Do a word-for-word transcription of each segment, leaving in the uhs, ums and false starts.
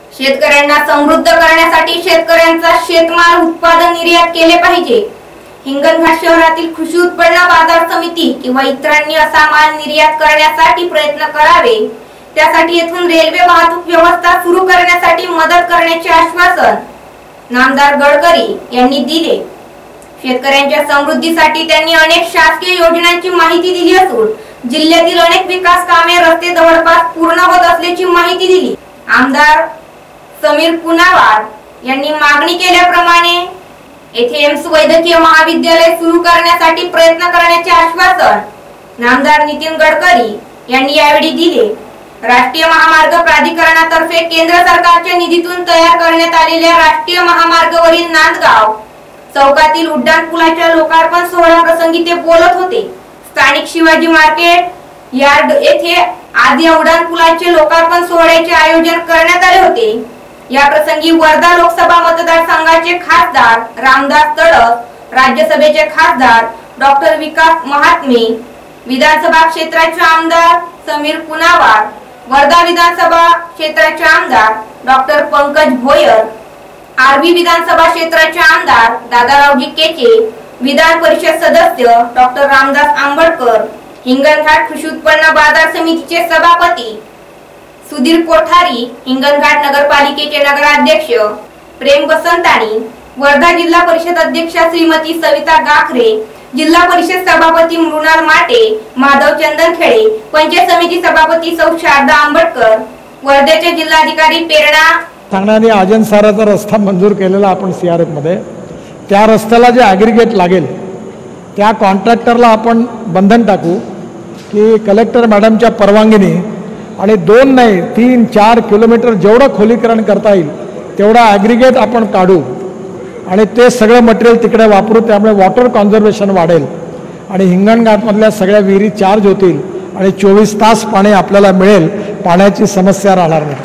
शेतकऱ्यांना समृद्ध करण्यासाठी शेतकऱ्यांचा शेतमाल उत्पादन निर्यात केले पाहिजे। हिंगणघाट शहरातील कृषी उत्पन्न बाजार समिती किंवा इतरांनी असा माल निर्यात करण्यासाठी प्रयत्न करावे। त्यासाठी येथून रेल्वे वाहतूक व्यवस्था सुरू करण्यासाठी मदत करण्याचे आश्वासन नामदार गडकरी यांनी दिले। शेतकऱ्यांच्या समृद्धीसाठी त्यांनी अनेक शासकीय योजनांची माहिती दिली असून जिल्ह्यातील अनेक विकास कामे रस्ते जवळपास पूर्ण होत असल्याची माहिती दिली। आमदार समीर पुनावार यांनी मागणी केल्याप्रमाणे येथे एम्स वैद्यकीय महाविद्यालय सुरू करण्यासाठी प्रयत्न करण्याचे आश्वासन नामदार नितीन गडकरी यांनी यावेळी दिले। राष्ट्रीय महामार्ग प्राधिकरणातर्फे केंद्र सरकारच्या निधीतून तयार करण्यात आलेल्या राष्ट्रीय महामार्गावरील नांदगाव चौकातील उड्डाण पुलाच्या लोकार्पण सोहळा प्रसंगी ते बोलत होते। स्थानिक शिवाजी मार्केट यार्ड येथे आधी उड्डाण पुलाचे लोकार्पण सोहळ्याचे आयोजन करण्यात आले होते। या प्रसंगी वर्धा लोकसभा मतदारसंघाचे खासदार रामदास तडस, राज्यसभेचे खासदार डॉक्टर विकास महात्मे, विधानसभा क्षेत्राचे आमदार समीर पुनावार, वर्धा विधानसभा क्षेत्राचे आमदार डॉक्टर पंकज भोयर, आर्वी विधानसभा क्षेत्राचे आमदार दादारावजी केचे, विधान परिषद सदस्य डॉक्टर रामदास आंबेडकर, हिंगणघाट कृषी उत्पन्न बाजार समितीचे सभापती सुधीर कोठारी, हिंगणघाट नगरपालिकेचे नगराध्यक्ष प्रेम बसंतानी, वर्धा जिल्हा परिषद अध्यक्षा श्रीमती सविता गाखरे, जिल्हा परिषद सभापती मृणाल माटे, माधव चंदनखेडे, पंचायत समिती सभापती सौ शारदा आंबेडकर, वर्धेचे जिल्हाधिकारी प्रेरणा सांगण्याने आजनसाराचा रस्ता मंजूर केलेला आपण सीआरएफ मध्ये, त्या रस्त्याला जे ॲग्रिगेट लागेल त्या कॉन्ट्रॅक्टरला आपण बंधन टाकू की कलेक्टर मॅडमच्या परवानगीने आणि दोन नाही तीन चार किलोमीटर जेवढं खोलीकरण करता येईल तेवढा ॲग्रिगेट आपण काढू आणि ते सगळं मटेरियल तिकडे वापरू। त्यामुळे वॉटर कॉन्झर्वेशन वाढेल आणि हिंगणघाटमधल्या सगळ्या विहिरी चार्ज होतील आणि चोवीस तास पाणी आपल्याला मिळेल, पाण्याची समस्या राहणार नाही।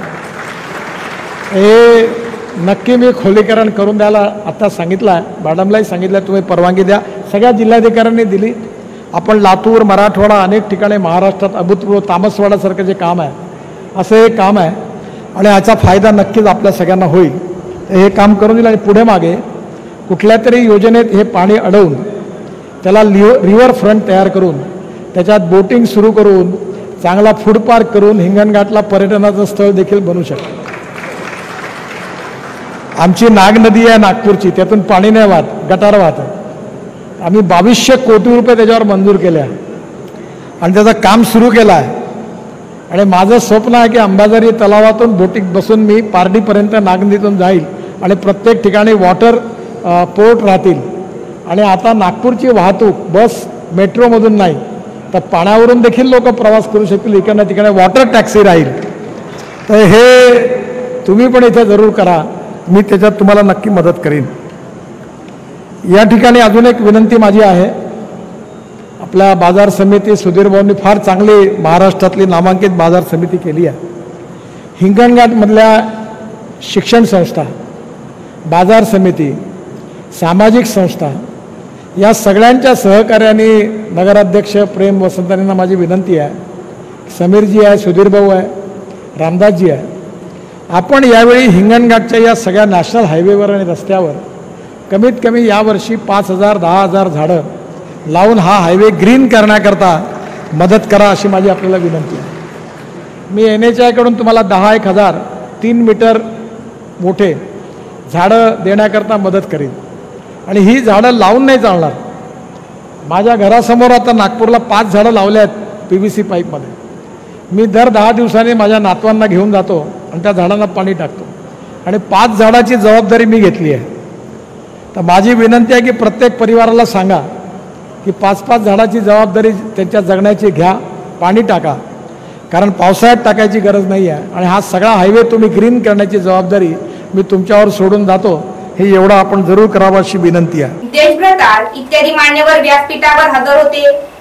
हे नक्की मी खोलीकरण करून द्यायला आता सांगितलं आहे, मॅडमलाही सांगितलं तुम्ही परवानगी द्या, सगळ्या जिल्हाधिकाऱ्यांनी दिली। आपण लातूर, मराठवाडा अनेक ठिकाणी महाराष्ट्रात अभूतपूर्व तामसवाडासारखं जे काम आहे असं हे काम आहे आणि याचा फायदा नक्कीच आपल्या सगळ्यांना होईल। हे काम करून दिलं आणि पुढे मागे कुठल्या तरी योजनेत हे पाणी अडवून त्याला लिव रिव्हर फ्रंट तयार करून त्याच्यात बोटिंग सुरू करून चांगला फूड पार्क करून हिंगणघाटला पर्यटनाचं स्थळ देखील बनू शकतं। आमची नाग नदी आहे नागपूरची, त्यातून पाणी नाही वाहत, गटार वाहतं। आम्ही बावीसशे कोटी रुपये त्याच्यावर मंजूर केले आहे आणि त्याचं काम सुरू केलं आहे आणि माझं स्वप्न आहे की अंबाझरी तलावातून बोटिंग बसून मी पारडीपर्यंत नाग नदीतून जाईल आणि प्रत्येक ठिकाणी वॉटर पोर्ट राहतील आणि आता नागपूरची वाहतूक बस मेट्रोमधून नाही तर पाण्यावरून देखील लोक प्रवास करू शकतील, इकडनं तिकडे वॉटर टॅक्सी राहील। तर हे तुम्ही पण इथे जरूर करा, मी त्याच्यात तुम्हाला नक्की मदत करीन। या ठिकाणी अजून एक विनंती माझी आहे, आपल्या बाजार समिती सुधीर भाऊंनी फार चांगली महाराष्ट्रातली नामांकित बाजार समिती केली आहे। हिंगणघाटमधल्या शिक्षण संस्था, बाजार समिती, सामाजिक संस्था या सगळ्यांच्या सहकार्याने नगराध्यक्ष प्रेम वसंतांना माझी विनंती आहे, समीरजी आहे, सुधीर भाऊ आहे, रामदासजी आहे, आपण यावेळी हिंगणघाटच्या या सगळ्या नॅशनल हायवेवर आणि रस्त्यावर कमीत कमी यावर्षी पाच हजार दहा हजार झाडं लावून हा हायवे ग्रीन करण्याकरता मदत करा अशी माझी आपल्याला विनंती आहे। मी एन एच आयकडून तुम्हाला दहा एक हजार तीन मीटर मोठे झाडं देण्याकरता मदत करीन आणि ही झाडं लावून नाही चालणार। माझ्या घरासमोर आता नागपूरला पाच झाडं लावले आहेत पी व्ही सी पाईपमध्ये, मी दर दहा दिवसांनी माझ्या नातवांना घेऊन जातो आणि त्या झाडांना पाणी टाकतो आणि पाच झाडाची जबाबदारी मी घेतली आहे। तर माझी विनंती आहे की प्रत्येक परिवाराला सांगा की पाच पाच झाडाची जबाबदारी त्यांच्या जगण्याची घ्या, पाणी टाका, कारण पावसाळ्यात टाकायची गरज नाही आहे आणि हा सगळा हायवे तुम्ही ग्रीन करण्याची जबाबदारी मी तुमच्यावर सोडून जातो, हे एवढं आपण जरूर करावं अशी विनंती आहे। देशभरात इत्यादी मान्यवर व्यासपीठावर हजर होते।